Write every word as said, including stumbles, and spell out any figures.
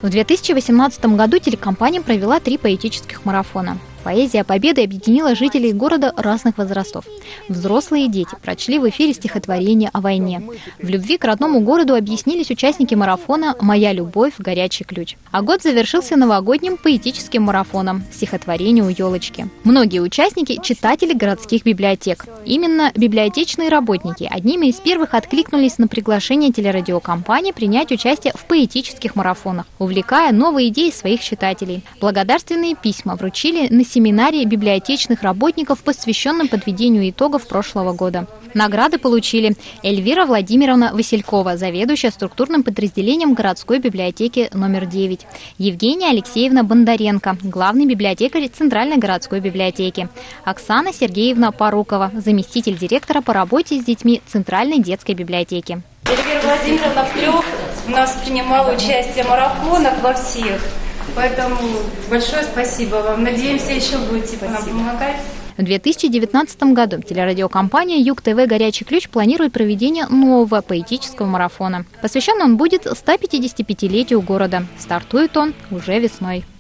В две тысячи восемнадцатом году телекомпания провела три поэтических марафона. Поэзия Победы объединила жителей города разных возрастов. Взрослые и дети прочли в эфире стихотворение о войне. В любви к родному городу объяснились участники марафона «Моя любовь. Горячий ключ». А год завершился новогодним поэтическим марафоном «Стихотворение у елочки». Многие участники – читатели городских библиотек. Именно библиотечные работники одними из первых откликнулись на приглашение телерадиокомпании принять участие в поэтических марафонах, увлекая новые идеи своих читателей. Благодарственные письма вручили на семинаре библиотечных работников, посвященном подведению итогов прошлого года. Награды получили Эльвира Владимировна Василькова, заведующая структурным подразделением городской библиотеки номер девять, Евгения Алексеевна Бондаренко, главный библиотекарь Центральной городской библиотеки, Оксана Сергеевна Порукова, заместитель директора по работе с детьми Центральной детской библиотеки. Эльвира Владимировна Плёв у нас принимала участие в марафонах во всех. Поэтому большое спасибо вам. Надеемся, еще будете нам помогать. В две тысячи девятнадцатом году телерадиокомпания ЮГ-ТВ «Горячий ключ» планирует проведение нового поэтического марафона. Посвящен он будет ста пятидесятипятилетию города. Стартует он уже весной.